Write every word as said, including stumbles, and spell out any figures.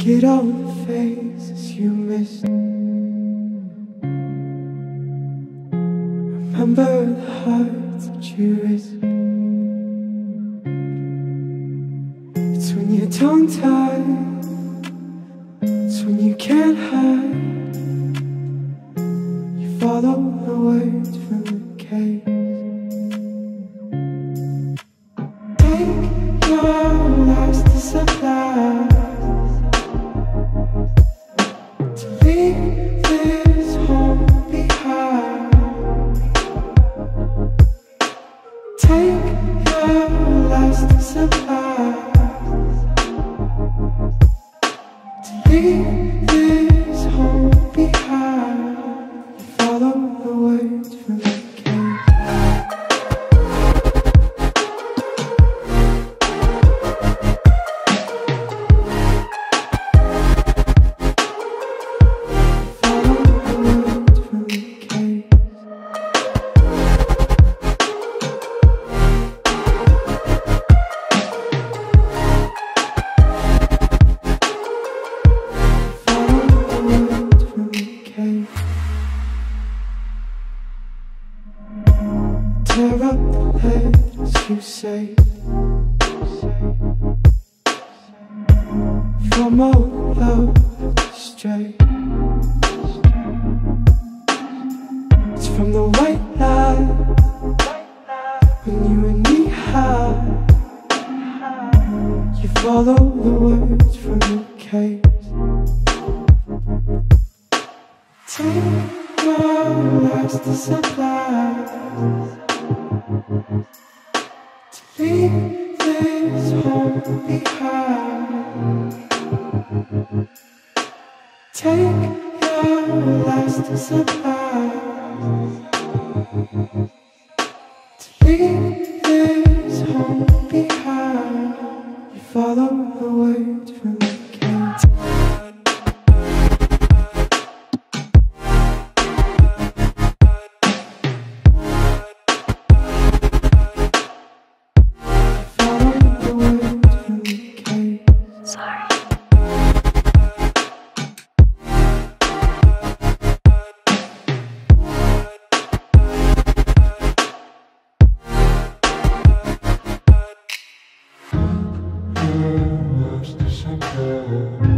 Forget all the faces you missed. Remember the hearts that you risked. It's when you're tongue-tied, it's when you can't hide. You follow the words from the case. Take your last supply to leave this home behind. Take your last supply to leave this home behind. You follow the words from the tear up the letters you say from all love stray. It's from the white line when you and me high. You follow the words from the case. Take your last supplies to leave this home behind. Take your last supplies to leave this home behind. You follow the words from the cage. Lost the